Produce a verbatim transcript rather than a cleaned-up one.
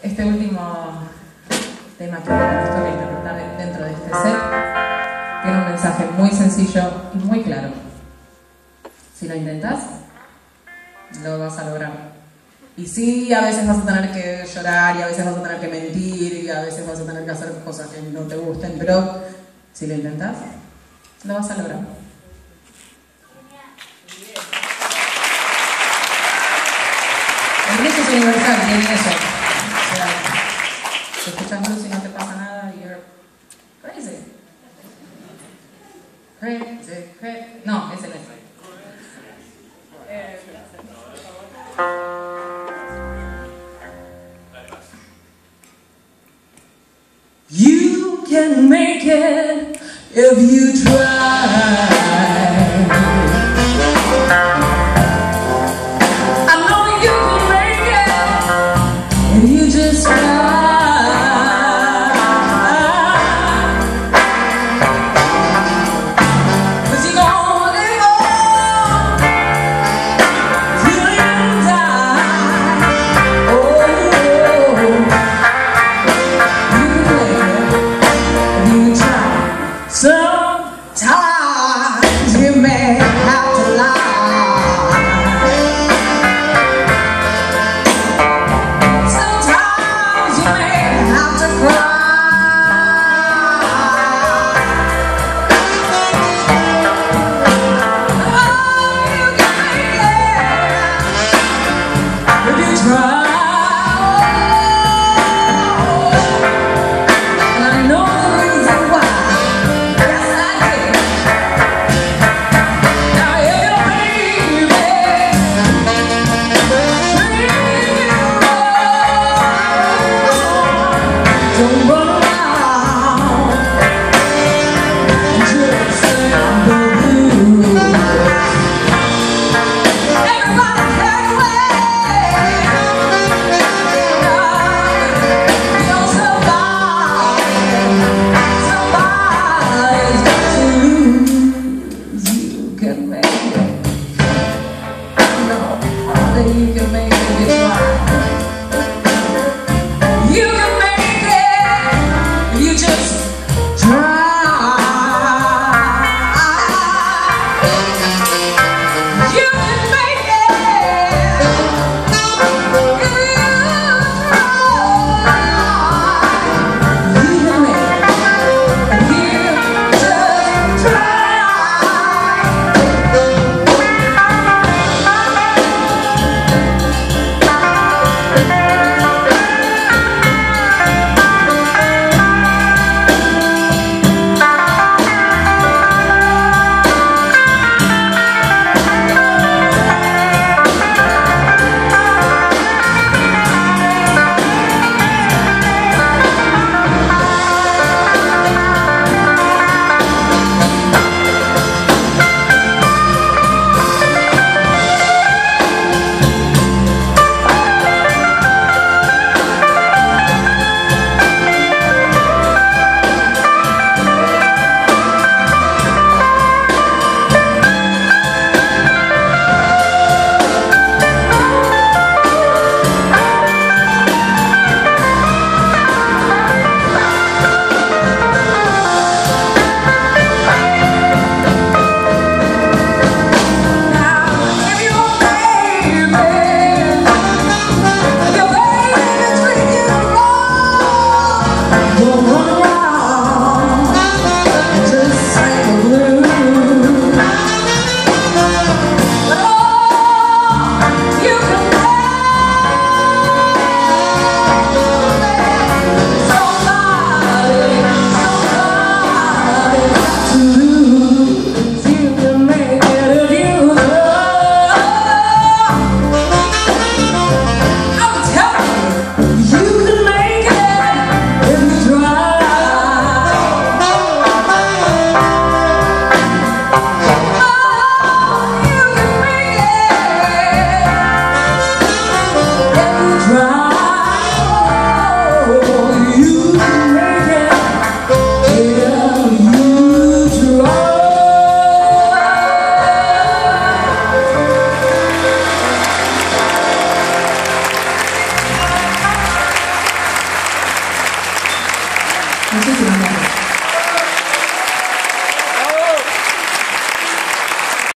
Este último tema que les toca interpretar dentro de este set tiene un mensaje muy sencillo y muy claro. Si lo intentas, lo vas a lograr. Y sí, a veces vas a tener que llorar, y a veces vas a tener que mentir, y a veces vas a tener que hacer cosas que no te gusten, pero si lo intentas, lo vas a lograr. El blues es universal, tiene eso. O sea, si escuchas blues y no te pasa nada, you're crazy. Crazy, crazy. No, ese no es. Eh, You can make it if you try. I know you can make it if you just try. Cause you're gonna live on till you die. Oh, sometimes you may have to lie. Sometimes Muchísimas gracias.